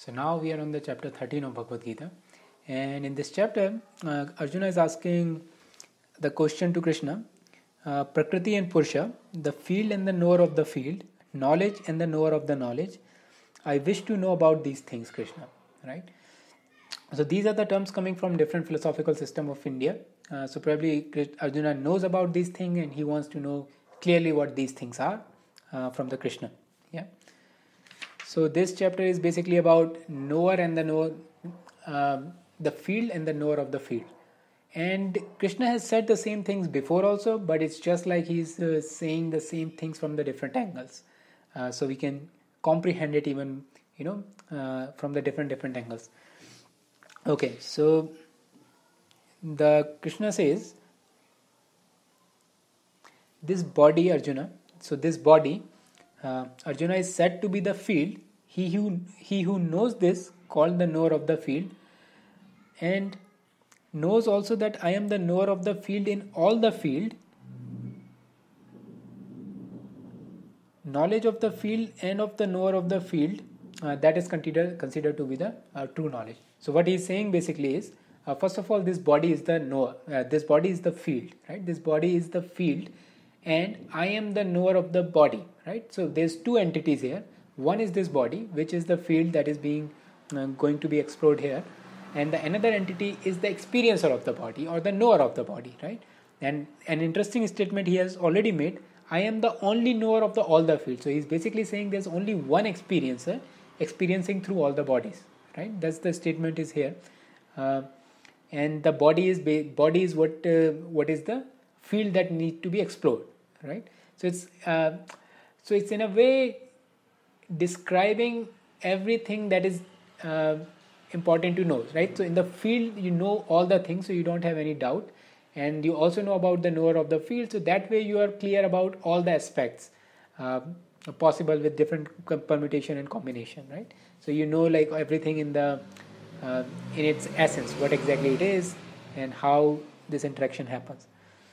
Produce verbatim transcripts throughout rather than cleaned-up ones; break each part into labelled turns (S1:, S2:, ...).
S1: So now we are on the chapter thirteen of Bhagavad Gita, and in this chapter, uh, Arjuna is asking the question to Krishna: uh, Prakriti and Purusha, the field and the knower of the field, knowledge and the knower of the knowledge. I wish to know about these things, Krishna. Right? So these are the terms coming from different philosophical system of India. Uh, so probably Arjuna knows about these things and he wants to know clearly what these things are uh, from the Krishna. Yeah. So this chapter is basically about knower and the knower, um, the field and the knower of the field. And Krishna has said the same things before also, but it's just like he's uh, saying the same things from the different angles. Uh, so we can comprehend it even, you know, uh, from the different different angles. Okay, so the Krishna says, this body, Arjuna, so this body, uh, Arjuna is said to be the field. He who, he who knows this, called the knower of the field, and knows also that I am the knower of the field in all the field. Knowledge of the field and of the knower of the field, uh, that is considered considered to be the uh, true knowledge. So what he is saying basically is, uh, first of all, this body is the knower. Uh, this body is the field, right? This body is the field, and I am the knower of the body, right? So there's two entities here. One is this body, which is the field that is being uh, going to be explored here, and the another entity is the experiencer of the body or the knower of the body, right? And an interesting statement he has already made: I am the only knower of the all the fields. So he's basically saying there's only one experiencer experiencing through all the bodies, right? That's the statement is here, uh, and the body is ba- body is what uh, what is the field that need to be explored, right? So it's uh, so it's in a way describing everything that is uh, important to know, right? So in the field you know all the things, so you don't have any doubt, and you also know about the knower of the field, so that way you are clear about all the aspects uh, possible with different permutation and combination, right? So you know like everything in the uh, in its essence, what exactly it is and how this interaction happens.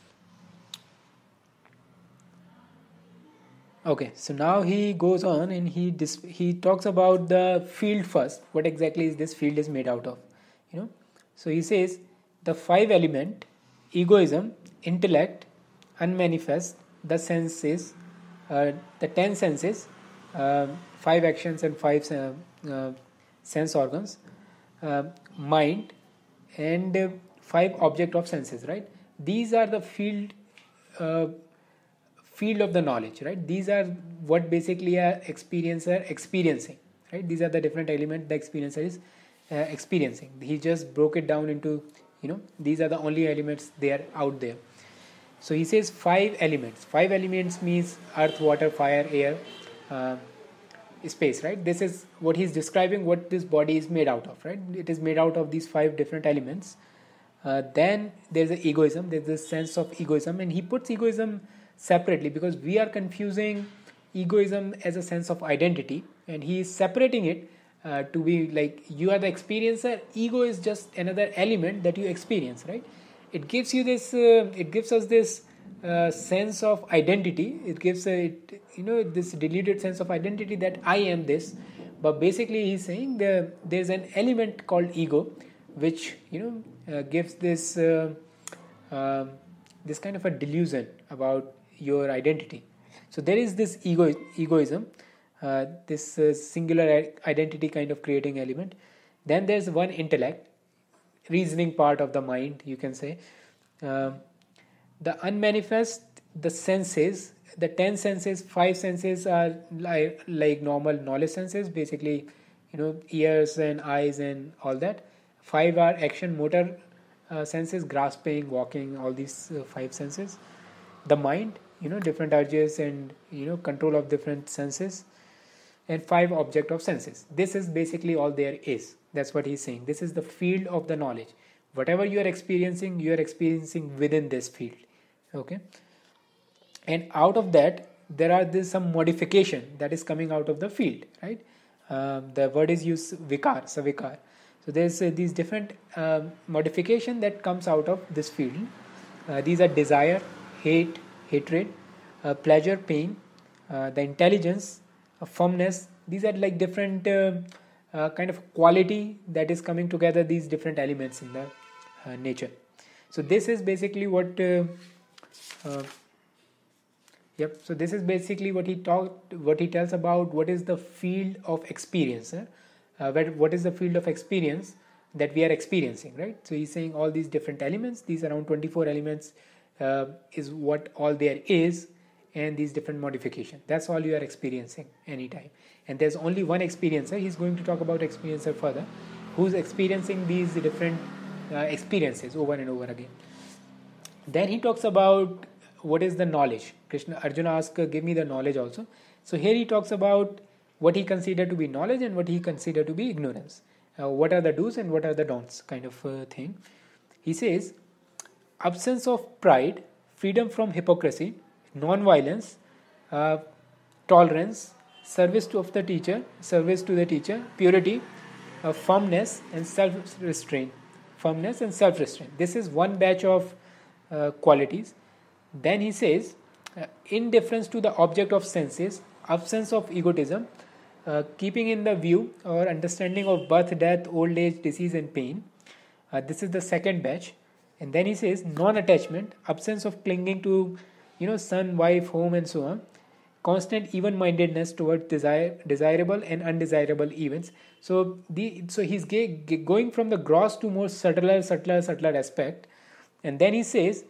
S1: Okay, so now he goes on and he dis- he talks about the field first. What exactly is this field is made out of? You know, so he says the five element: egoism, intellect, unmanifest, the senses, uh, the ten senses, uh, five actions and five uh, uh, sense organs, uh, mind, and uh, five object of senses. Right? These are the field. Uh, field of the knowledge, right? These are what basically a experiencer experiencing, right? These are the different elements the experiencer is uh, experiencing. He just broke it down into, you know, these are the only elements there out there. So he says five elements. Five elements means earth, water, fire, air, uh, space, right? This is what he's describing what this body is made out of, right? It is made out of these five different elements. Uh, then there's the egoism, there's this sense of egoism, and he puts egoism separately because we are confusing egoism as a sense of identity, and he is separating it uh, to be like you are the experiencer. Ego is just another element that you experience, right? It gives you this uh, it gives us this uh, sense of identity. It gives a, it, you know this deluded sense of identity that I am this, but basically he's saying the, there's an element called ego which you know uh, gives this uh, uh, this kind of a delusion about your identity. So there is this ego egoism, uh, this uh, singular identity kind of creating element. Then there's one intellect, reasoning part of the mind, you can say. Uh, the unmanifest, the senses, the ten senses, five senses are like, like normal knowledge senses, basically, you know, ears and eyes and all that. Five are action motor uh, senses, grasping, walking, all these uh, five senses. The mind, you know, different urges and you know control of different senses, and five object of senses. This is basically all there is. That's what he's saying. This is the field of the knowledge. Whatever you are experiencing, you are experiencing within this field. Okay, and out of that there are this some modification that is coming out of the field, right? Um, the word is used vikar, savikar. So there's uh, these different uh, modification that comes out of this field. Uh, these are desire, hate, hatred, uh, pleasure, pain, uh, the intelligence, uh, firmness. These are like different uh, uh, kind of quality that is coming together, these different elements in the uh, nature. So this is basically what uh, uh, yep so this is basically what he talked what he tells about what is the field of experience, eh? uh, what, what is the field of experience that we are experiencing, right? So he's saying all these different elements, these around twenty-four elements, uh, is what all there is, and these different modifications, that's all you are experiencing anytime. And there's only one experiencer. He's going to talk about experiencer further, who's experiencing these different uh, experiences over and over again. Then he talks about what is the knowledge. Krishna Arjuna asks, give me the knowledge also. So here he talks about what he considered to be knowledge and what he considered to be ignorance. Uh, what are the do's and what are the don'ts, kind of uh, thing. He says, absence of pride, freedom from hypocrisy, non-violence, uh, tolerance, service to of the teacher, service to the teacher, purity, uh, firmness and self-restraint. Firmness and self-restraint. This is one batch of uh, qualities. Then he says, uh, indifference to the object of senses, absence of egotism, uh, keeping in the view or understanding of birth, death, old age, disease and pain. Uh, this is the second batch. And then he says non-attachment, absence of clinging to, you know, son, wife, home and so on. Constant even-mindedness towards desire, desirable and undesirable events. So the so he's g- g- going from the gross to more subtler, subtler, subtler aspect. And then he says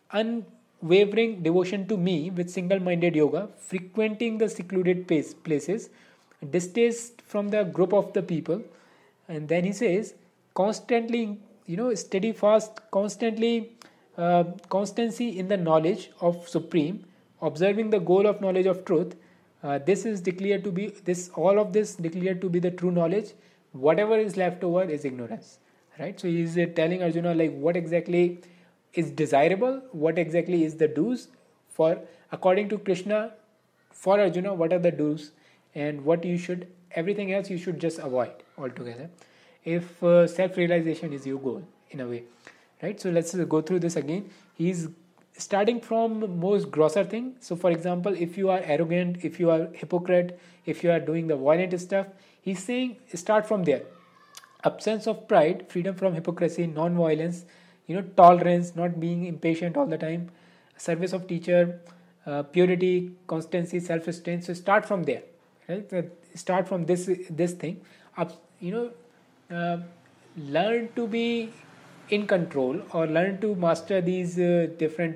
S1: unwavering devotion to me with single-minded yoga, frequenting the secluded place, places, distaste from the group of the people. And then he says constantly, you know, steadfast, constantly uh, constancy in the knowledge of Supreme, observing the goal of knowledge of truth. Uh, this is declared to be this all of this declared to be the true knowledge. Whatever is left over is ignorance, right? So he is uh, telling Arjuna like what exactly is desirable, what exactly is the do's for according to Krishna. For Arjuna, what are the do's and what you should, everything else you should just avoid altogether if uh, self-realization is your goal in a way, right? So let's go through this again. He's starting from most grosser thing. So for example, if you are arrogant, if you are hypocrite, if you are doing the violent stuff, he's saying start from there. Absence of pride, freedom from hypocrisy, non-violence, you know, tolerance, not being impatient all the time, service of teacher, uh, purity, constancy, self-restraint. So start from there, right? So start from this this thing. Up, you know, uh, learn to be in control or learn to master these uh, different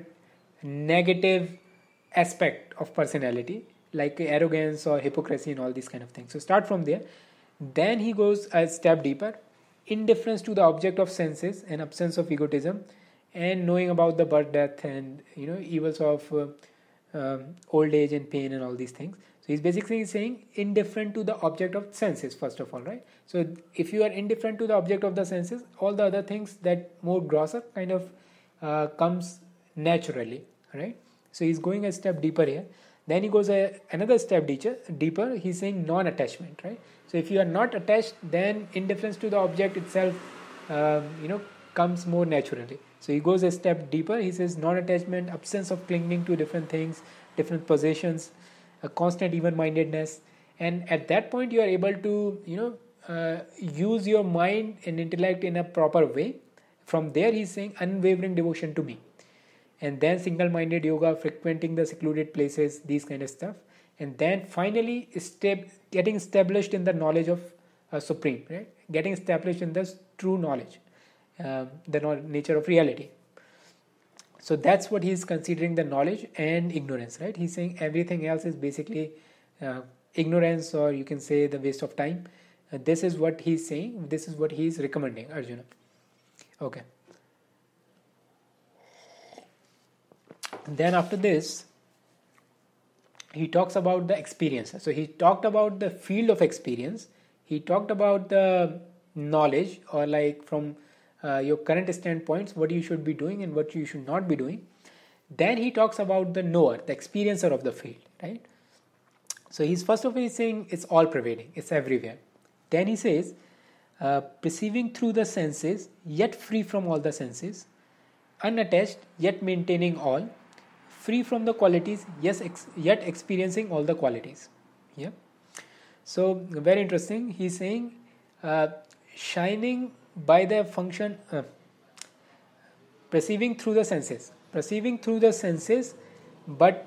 S1: negative aspect of personality like arrogance or hypocrisy and all these kind of things. So start from there. Then he goes a step deeper, indifference to the object of senses and absence of egotism, and knowing about the birth, death and, you know, evils of uh, um, old age and pain and all these things. So he's basically saying indifferent to the object of senses first of all, right? So if you are indifferent to the object of the senses, all the other things that more grosser kind of uh, comes naturally, right? So he's going a step deeper here. Then he goes a, another step deeper, deeper. He's saying non-attachment, right? So if you are not attached, then indifference to the object itself, um, you know, comes more naturally. So he goes a step deeper. He says non-attachment, absence of clinging to different things, different possessions, a constant even-mindedness, and at that point you are able to, you know, uh, use your mind and intellect in a proper way. From there, he's saying unwavering devotion to me. And then single-minded yoga, frequenting the secluded places, these kind of stuff. And then finally, step, getting established in the knowledge of uh, Supreme, right? Getting established in this true knowledge, um, the no- nature of reality. So that's what he's considering the knowledge and ignorance, right? He's saying everything else is basically uh, ignorance, or you can say the waste of time. Uh, this is what he's saying. This is what he's recommending, Arjuna. Okay. Then after this, he talks about the experience. So he talked about the field of experience. He talked about the knowledge, or like from uh, your current standpoints, what you should be doing and what you should not be doing. Then he talks about the knower, the experiencer of the field, right? So he's first of all he's saying it's all pervading, it's everywhere. Then he says, uh, perceiving through the senses, yet free from all the senses, unattached, yet maintaining all, free from the qualities, yes, ex- yet experiencing all the qualities. Yeah. So very interesting. He's saying uh, shining by the function, uh, perceiving through the senses, perceiving through the senses, but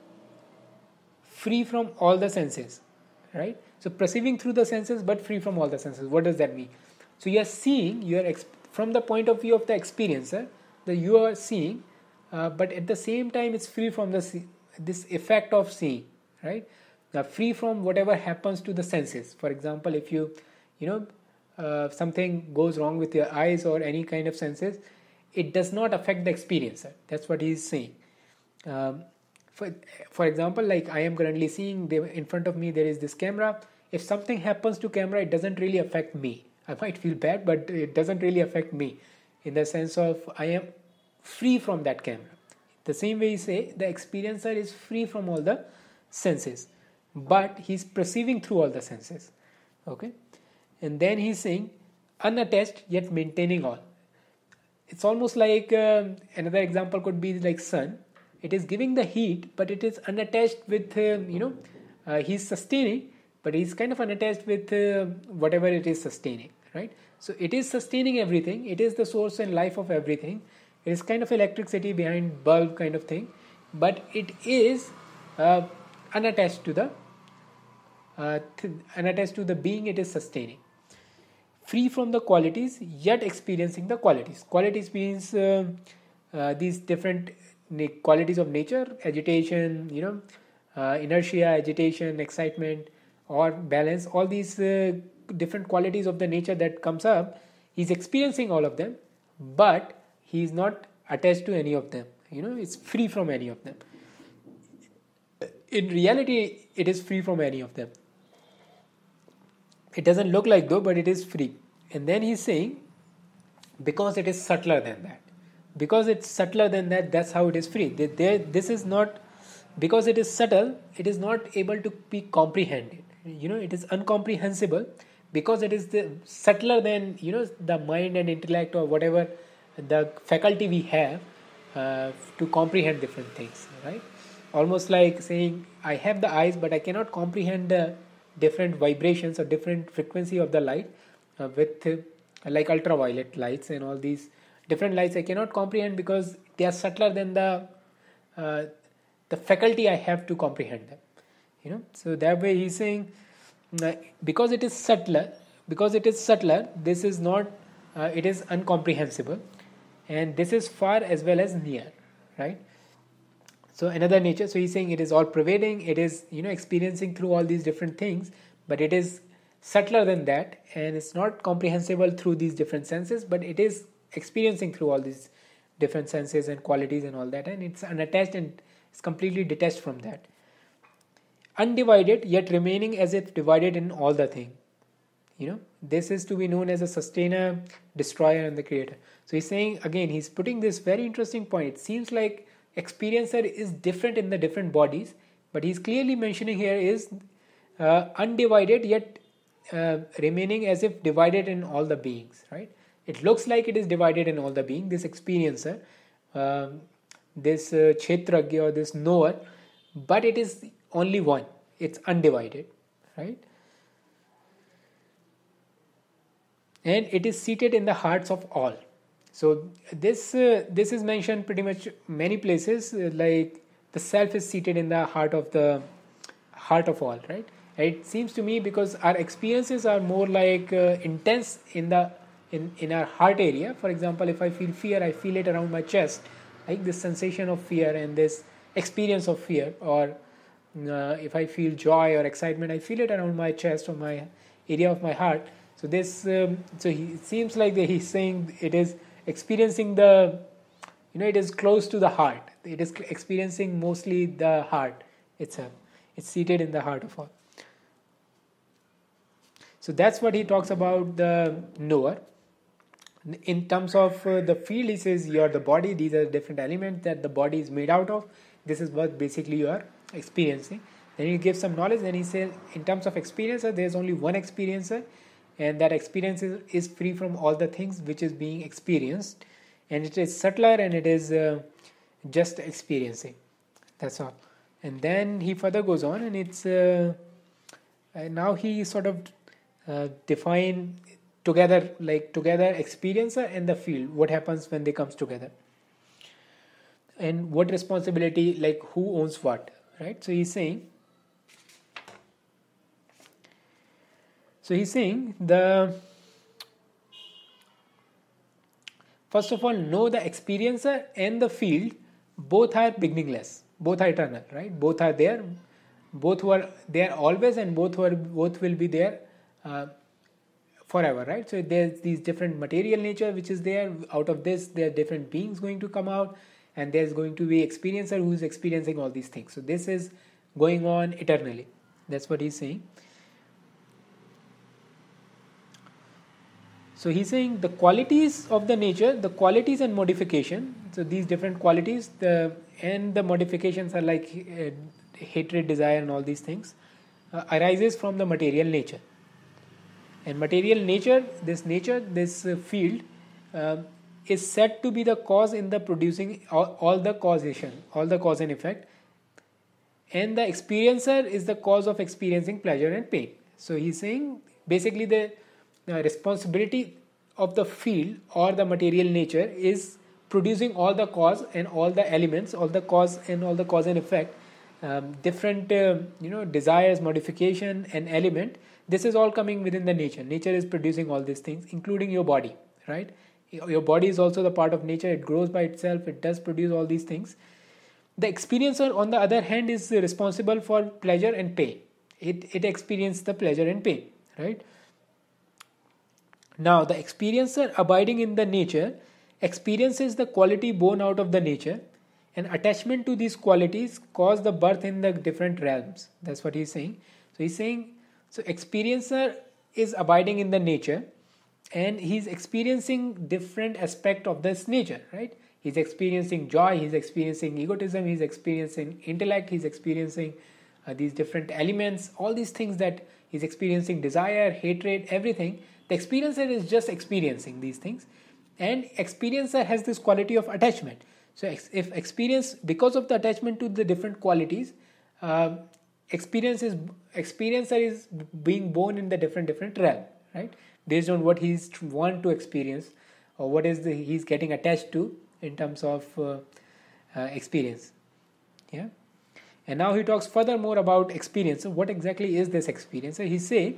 S1: free from all the senses, right? So perceiving through the senses but free from all the senses. What does that mean? So you are seeing, you are exp- from the point of view of the experiencer, that you are seeing, uh, but at the same time it's free from the see- this effect of seeing, right? Now free from whatever happens to the senses. For example, if you, you know, uh, something goes wrong with your eyes or any kind of senses, it does not affect the experiencer. That's what he is saying. Um, for, for example, like I am currently seeing the, in front of me there is this camera. If something happens to camera, it doesn't really affect me. I might feel bad, but it doesn't really affect me in the sense of I am free from that camera. The same way you say the experiencer is free from all the senses, but he's perceiving through all the senses. Okay, and then he's saying unattached yet maintaining all. It's almost like um, another example could be like sun. It is giving the heat, but it is unattached with, um, you know, uh, he's sustaining, but he's kind of unattached with uh, whatever it is sustaining, right? So it is sustaining everything. It is the source and life of everything. It is kind of electricity behind bulb kind of thing, but it is uh, unattached to the uh, th- unattached to the being it is sustaining. Free from the qualities, yet experiencing the qualities. Qualities means uh, uh, these different na- qualities of nature, agitation, you know, uh, inertia, agitation, excitement, or balance. All these uh, different qualities of the nature that comes up, he's experiencing all of them, but he is not attached to any of them. You know, it's free from any of them. In reality, it is free from any of them. It doesn't look like though, but it is free. And then he's saying, because it is subtler than that. Because it's subtler than that, that's how it is free. There, this is not, because it is subtle, it is not able to be comprehended. You know, it is incomprehensible because it is the subtler than, you know, the mind and intellect or whatever the faculty we have uh, to comprehend different things, right? Almost like saying, I have the eyes, but I cannot comprehend the different vibrations or different frequency of the light uh, with uh, like ultraviolet lights and all these different lights. I cannot comprehend because they are subtler than the uh, the faculty I have to comprehend them. You know, so that way he's saying uh, because it is subtler, because it is subtler, this is not, uh, it is incomprehensible, and this is far as well as near, right? So another nature, so he's saying it is all pervading, it is, you know, experiencing through all these different things, but it is subtler than that, and it's not comprehensible through these different senses, but it is experiencing through all these different senses and qualities and all that, and it's unattached and it's completely detached from that. Undivided yet remaining as if divided in all the thing. You know, this is to be known as a sustainer, destroyer, and the creator. So he's saying again, he's putting this very interesting point. It seems like experiencer is different in the different bodies, but he's clearly mentioning here is uh, undivided yet uh, remaining as if divided in all the beings, right? It looks like it is divided in all the being, this experiencer, um, this uh, kshetragya or this knower, but it is only one, it's undivided, right? And it is seated in the hearts of all. So this uh, this is mentioned pretty much many places, uh, like the self is seated in the heart of the heart of all, right? It seems to me because our experiences are more like uh, intense in the in in our heart area. For example, if I feel fear, I feel it around my chest, like this sensation of fear and this experience of fear. Or uh, if I feel joy or excitement, I feel it around my chest or my area of my heart. So this, um, so he, it seems like that he's saying it is experiencing the, you know, it is close to the heart. It is experiencing mostly the heart itself. It's seated in the heart of all. So that's what he talks about the knower. In terms of uh, the field, he says you are the body. These are different elements that the body is made out of. This is what basically you are experiencing. Then he gives some knowledge. Then he says, in terms of experiencer, there is only one experiencer, and that experience is, is free from all the things which is being experienced, and it is subtler and it is uh, just experiencing. That's all. And then he further goes on, and it's uh, and now he sort of uh, define together, like together experiencer and the field, what happens when they comes together, and what responsibility, like who owns what, right? So he's saying, so he's saying the first of all, know the experiencer and the field both are beginningless, both are eternal, right? Both are there, both who are there always, and both who are both will be there uh, forever, right? So there's these different material nature which is there. Out of this, there are different beings going to come out, and there's going to be experiencer who is experiencing all these things. So this is going on eternally. That's what he's saying. So he's saying the qualities of the nature, the qualities and modification. So these different qualities, the and the modifications are like uh, hatred, desire, and all these things uh, arises from the material nature. And material nature, this nature, this uh, field uh, is said to be the cause in the producing all, all the causation, all the cause and effect. And the experiencer is the cause of experiencing pleasure and pain. So he's saying basically the uh, responsibility of the field or the material nature is producing all the cause and all the elements, all the cause and all the cause and effect, um, different uh, you know desires, modification, and element. This is all coming within the nature. Nature is producing all these things, including your body, right? Your body is also the part of nature. It grows by itself. It does produce all these things. The experiencer, on the other hand, is responsible for pleasure and pain. It, it experiences the pleasure and pain, right? Now, the experiencer abiding in the nature experiences the quality born out of the nature, and attachment to these qualities cause the birth in the different realms. That's what he's saying. So he's saying, so experiencer is abiding in the nature, and he's experiencing different aspect of this nature, right? He's experiencing joy, he's experiencing egotism, he's experiencing intellect, he's experiencing uh, these different elements, all these things that he's experiencing, desire, hatred, everything. The experiencer is just experiencing these things, and experiencer has this quality of attachment. So if experience, because of the attachment to the different qualities, uh, experience is experiencer is being born in the different different realm, right? Based on what he's want to experience, or what is the he's getting attached to in terms of uh, uh, experience. Yeah. And now he talks furthermore about experience. So what exactly is this experience? So he say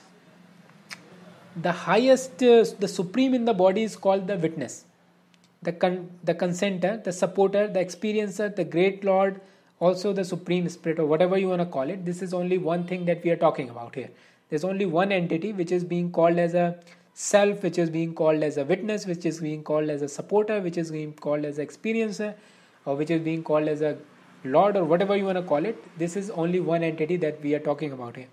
S1: the highest, uh, the supreme in the body is called the witness, the con- the consenter, the supporter, the experiencer, the great Lord, also the supreme spirit, or whatever you want to call it. This is only one thing that we are talking about here. There's only one entity which is being called as a self, which is being called as a witness, which is being called as a supporter, which is being called as an experiencer, or which is being called as a Lord, or whatever you want to call it. This is only one entity that we are talking about here.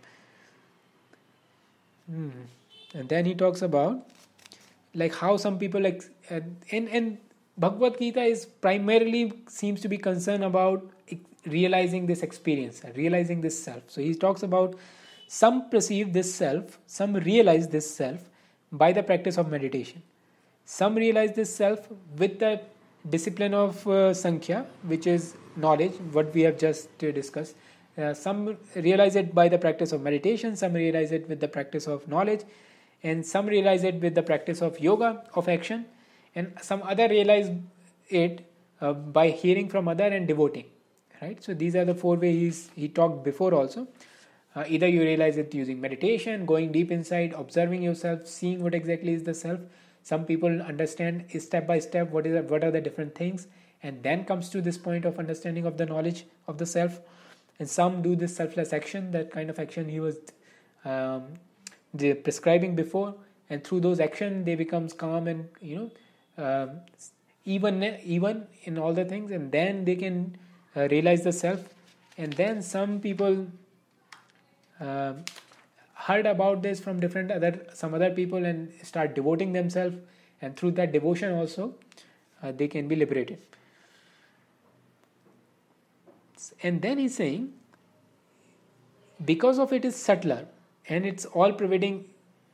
S1: Hmm. And then he talks about like how some people like uh, in in Bhagavad Gita is primarily seems to be concerned about realizing this experience, realizing this self. So he talks about some perceive this self, some realize this self by the practice of meditation. Some realize this self with the discipline of uh, Sankhya, which is knowledge, what we have just uh, discussed. Uh, some realize it by the practice of meditation, some realize it with the practice of knowledge, and some realize it with the practice of yoga, of action, and some other realize it uh, by hearing from other and devoting. Right? So these are the four ways he talked before also. Uh, either you realize it using meditation, going deep inside, observing yourself, seeing what exactly is the self. Some people understand step by step what is what are the different things, and then comes to this point of understanding of the knowledge of the self. And some do this selfless action, that kind of action he was um, prescribing before, and through those action they becomes calm and you know um, even even in all the things, and then they can uh, realize the self. And then some people uh, heard about this from different other some other people and start devoting themselves, and through that devotion also uh, they can be liberated. And then he's saying because of it is subtler and it's all pervading.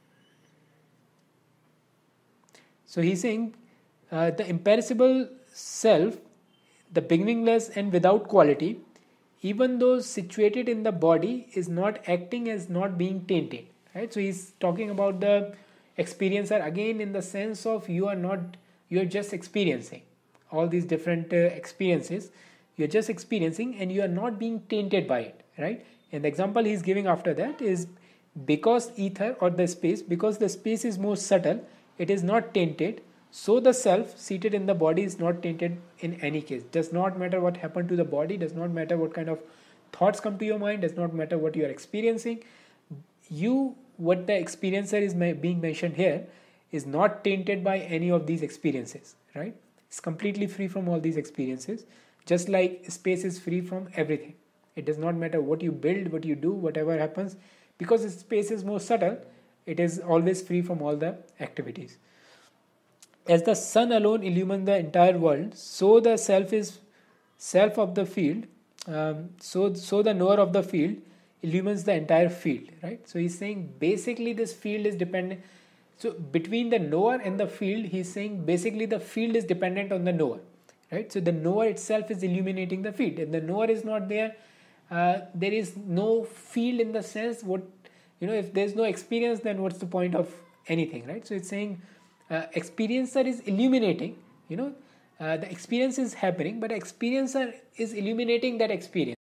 S1: So he's saying uh, the imperishable self, the beginningless and without quality, even though situated in the body, is not acting as not being tainted, right? So he's talking about the experiencer again in the sense of you are not, you're just experiencing all these different uh, experiences. You're just experiencing and you are not being tainted by it, right? And the example he's giving after that is because ether or the space, because the space is more subtle, it is not tainted. So the self seated in the body is not tainted in any case. Does not matter what happened to the body, does not matter what kind of thoughts come to your mind, does not matter what you are experiencing. You, what the experiencer is being mentioned here, is not tainted by any of these experiences, right? It's completely free from all these experiences, just like space is free from everything. It does not matter what you build, what you do, whatever happens, because space is more subtle, it is always free from all the activities. As the sun alone illumines the entire world, so the self is self of the field. Um, so, so the knower of the field illumines the entire field, right? So he's saying basically this field is dependent. So between the knower and the field, he's saying basically the field is dependent on the knower, right? So the knower itself is illuminating the field. If the knower is not there, uh, there is no field in the sense what, you know, if there's no experience, then what's the point of anything, right? So it's saying uh, experiencer is illuminating, you know, uh, the experience is happening, but experiencer is illuminating that experience.